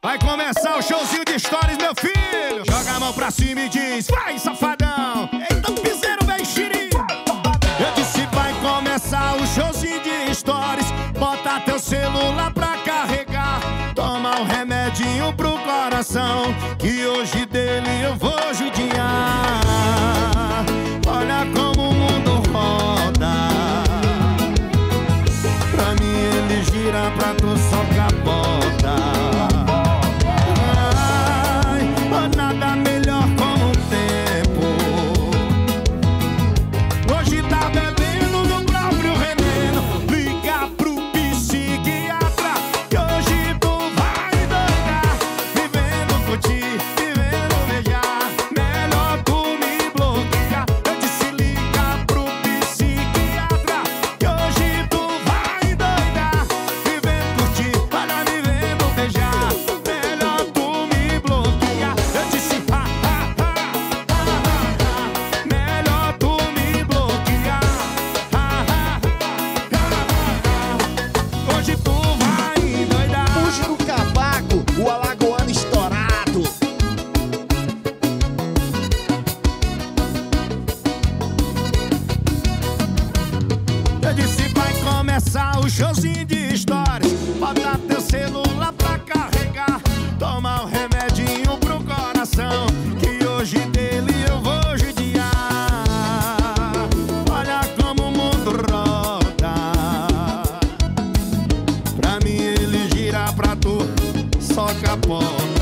Vai começar o showzinho de stories, meu filho. Joga a mão pra cima e diz: vai, safadão. Eita, piseiro, vem xiri. Eu disse: vai começar o showzinho de stories. Bota teu celular pra carregar. Toma um remedinho pro coração, que hoje dele eu vou judiar. Olha como o mundo roda. Pra mim ele gira, pra tu só capota. Nada melhor como o tempo. Hoje tá bebendo no próprio veneno. Liga pro psiquiatra, que hoje tu vai doidar. Vivendo curtir, vivendo beijar. Melhor tu me bloquear. Eu disse: liga pro psiquiatra, que hoje tu vai doidar. Vivendo curtir, para vivendo beijar. Melhor tu me bloquear. Melhor tu me bloquear. Hoje tu vai endoidar. Fuge do cavaco, o alagoano estourado. Eu disse: vai começar o showzinho de stories. Bota teu celular pra carregar. Toma um remedinho pro coração, que hoje dele eu vou judiar. Olha como o mundo roda. Pra mim ele gira, pra tu só capota.